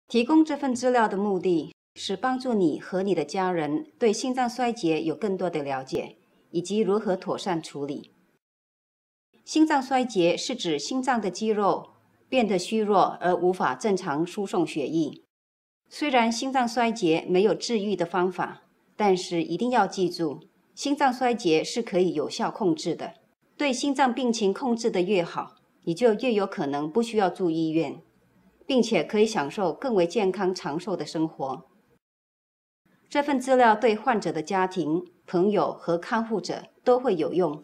提供这份资料的目的是帮助你和你的家人对心脏衰竭有更多的了解，以及如何妥善处理。心脏衰竭是指心脏的肌肉变得虚弱而无法正常输送血液。虽然心脏衰竭没有治愈的方法，但是一定要记住，心脏衰竭是可以有效控制的。对心脏病情控制的越好，你就越有可能不需要住医院，并且可以享受更为健康长寿的生活。这份资料对患者的家庭、朋友和看护者都会有用。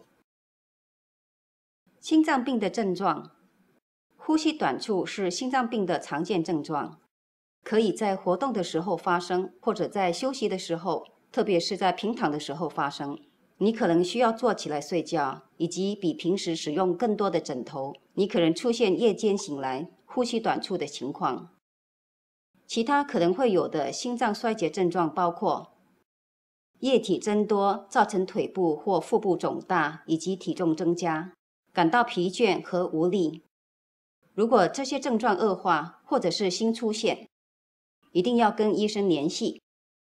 心脏病的症状，呼吸短促是心脏病的常见症状，可以在活动的时候发生，或者在休息的时候，特别是在平躺的时候发生。你可能需要坐起来睡觉，以及比平时使用更多的枕头。你可能出现夜间醒来、呼吸短促的情况。其他可能会有的心脏衰竭症状包括液体增多，造成腿部或腹部肿大以及体重增加，感到疲倦和无力。如果这些症状恶化或者是新出现，一定要跟医生联系。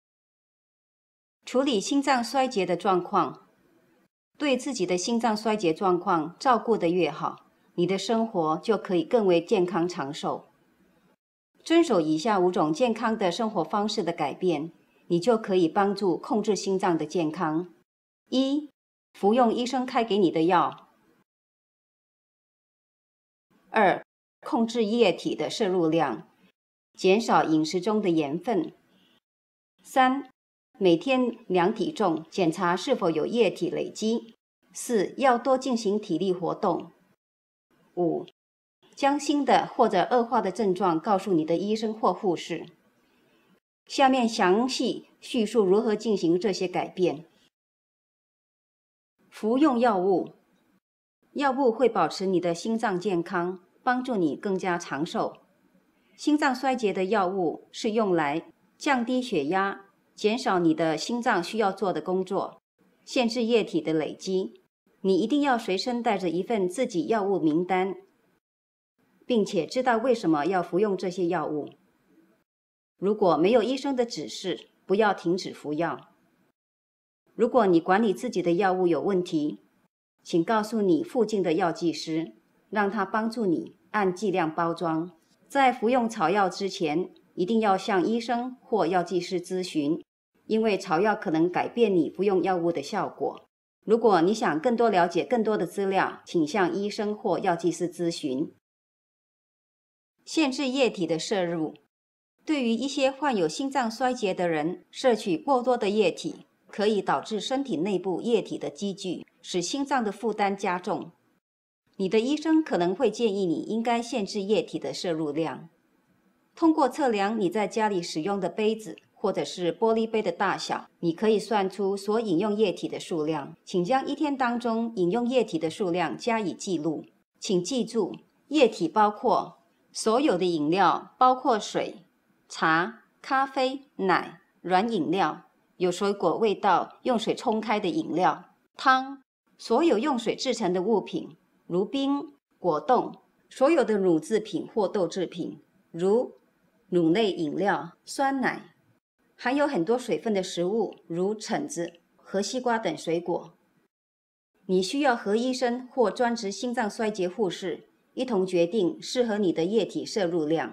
处理心脏衰竭的状况，对自己的心脏衰竭状况照顾得越好，你的生活就可以更为健康长寿。遵守以下5种健康的生活方式的改变，你就可以帮助控制心脏的健康。1. 服用医生开给你的药。2. 控制液体的摄入量，减少饮食中的盐分。3. 每天量体重，检查是否有液体累积。4. 要多进行体力活动。5. 将新的或者恶化的症状告诉你的医生或护士。下面详细叙述如何进行这些改变。服用药物，药物会保持你的心脏健康，帮助你更加长寿。心脏衰竭的药物是用来降低血压，减少你的心脏需要做的工作，限制液体的累积。你一定要随身带着一份自己药物名单，并且知道为什么要服用这些药物。如果没有医生的指示，不要停止服药。如果你管理自己的药物有问题，请告诉你附近的药剂师，让他帮助你按剂量包装。在服用草药之前，一定要向医生或药剂师咨询，因为草药可能改变你服用药物的效果。如果你想更多了解更多的资料，请向医生或药剂师咨询。限制液体的摄入，对于一些患有心脏衰竭的人，摄取过多的液体可以导致身体内部液体的积聚，使心脏的负担加重。你的医生可能会建议你应该限制液体的摄入量。通过测量你在家里使用的杯子或者是玻璃杯的大小，你可以算出所饮用液体的数量。请将一天当中饮用液体的数量加以记录。请记住，液体包括所有的饮料，包括水、茶、咖啡、奶、软饮料，有水果味道用水冲开的饮料、汤，所有用水制成的物品，如冰、果冻，所有的乳制品或豆制品，如乳类饮料、酸奶，含有很多水分的食物，如橙子和西瓜等水果。你需要和医生或专职心脏衰竭护士一同决定适合你的液体摄入量。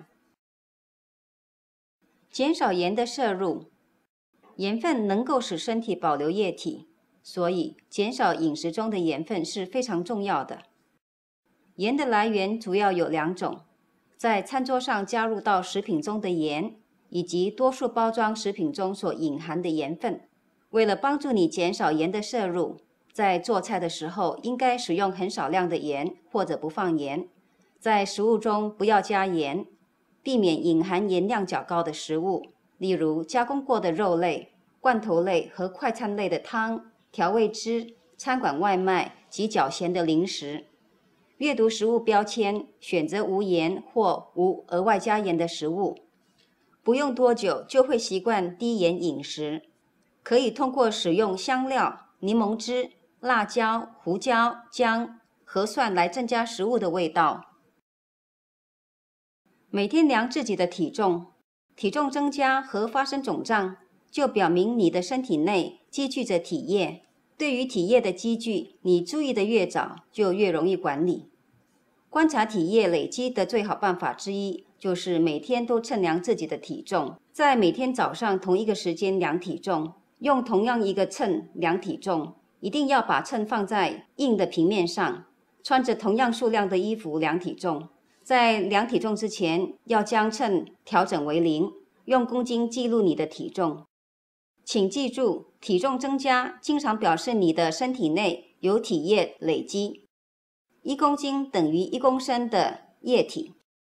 减少盐的摄入，盐分能够使身体保留液体，所以减少饮食中的盐分是非常重要的。盐的来源主要有2种，在餐桌上加入到食品中的盐，以及多数包装食品中所隐含的盐分。为了帮助你减少盐的摄入，在做菜的时候应该使用很少量的盐，或者不放盐。在食物中不要加盐，避免隐含盐量较高的食物，例如加工过的肉类、罐头类和快餐类的汤、调味汁、餐馆外卖及较咸的零食。阅读食物标签，选择无盐或无额外加盐的食物。不用多久就会习惯低盐饮食。可以通过使用香料、柠檬汁、辣椒、胡椒、姜和蒜来增加食物的味道。每天量自己的体重， 体重增加和发生肿胀，就表明你的身体内积聚着体液。对于体液的积聚，你注意的越早，就越容易管理。观察体液累积的最好办法之一，就是每天都称量自己的体重，在每天早上同一个时间量体重，用同样一个秤量体重，一定要把秤放在硬的平面上，穿着同样数量的衣服量体重。在量体重之前，要将秤调整为0，用公斤记录你的体重。请记住，体重增加经常表示你的身体内有体液累积。1公斤等于1公升的液体。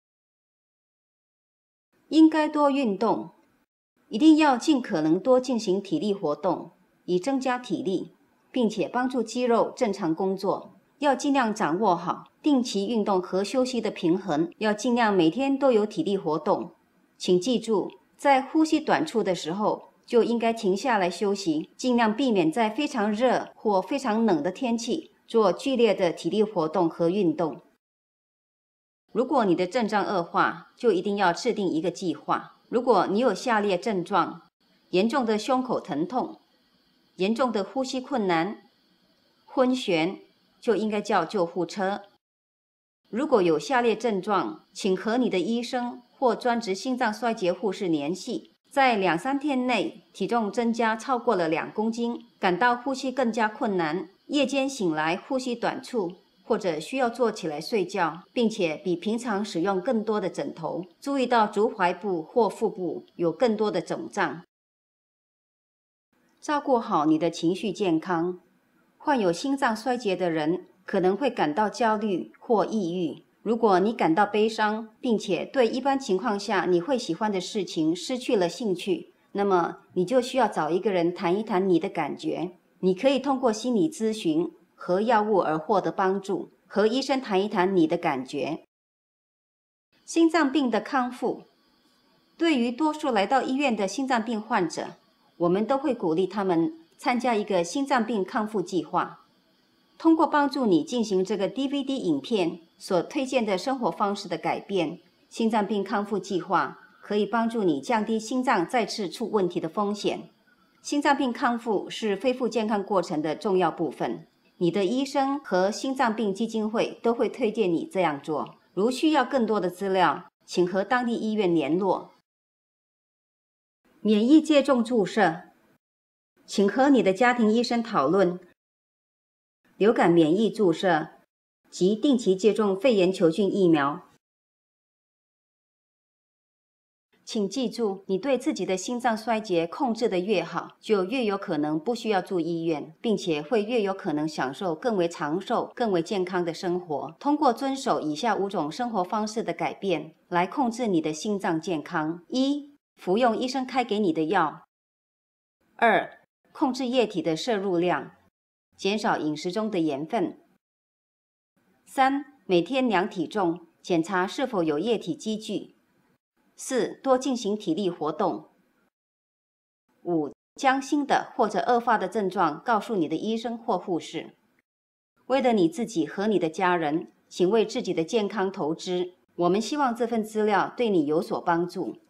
应该多运动，一定要尽可能多进行体力活动，以增加体力，并且帮助肌肉正常工作。要尽量掌握好定期运动和休息的平衡，要尽量每天都有体力活动。请记住，在呼吸短促的时候，就应该停下来休息，尽量避免在非常热或非常冷的天气做剧烈的体力活动和运动。如果你的症状恶化，就一定要制定一个计划。如果你有下列症状：严重的胸口疼痛、严重的呼吸困难、昏眩，就应该叫救护车。如果有下列症状，请和你的医生或专职心脏衰竭护士联系。在2-3天内，体重增加超过了2公斤，感到呼吸更加困难，夜间醒来呼吸短促，或者需要坐起来睡觉，并且比平常使用更多的枕头，注意到足踝部或腹部有更多的肿胀。照顾好你的情绪健康。患有心脏衰竭的人可能会感到焦虑或抑郁。如果你感到悲伤，并且对一般情况下你会喜欢的事情失去了兴趣，那么你就需要找一个人谈一谈你的感觉。你可以通过心理咨询和药物而获得帮助，和医生谈一谈你的感觉。心脏病的康复。对于多数来到医院的心脏病患者，我们都会鼓励他们参加一个心脏病康复计划。通过帮助你进行这个 DVD 影片所推荐的生活方式的改变，心脏病康复计划可以帮助你降低心脏再次出问题的风险。心脏病康复是恢复健康过程的重要部分，你的医生和心脏病基金会都会推荐你这样做。如需要更多的资料，请和当地医院联络。免疫接种注射，请和你的家庭医生讨论流感免疫注射及定期接种肺炎球菌疫苗。请记住，你对自己的心脏衰竭控制得越好，就越有可能不需要住医院，并且会越有可能享受更为长寿、更为健康的生活。通过遵守以下5种生活方式的改变，来控制你的心脏健康：1、服用医生开给你的药； 2、控制液体的摄入量，减少饮食中的盐分； 3、每天量体重，检查是否有液体积聚； 4、多进行体力活动； 5、将新的或者恶化的症状告诉你的医生或护士。为了你自己和你的家人，请为自己的健康投资。我们希望这份资料对你有所帮助。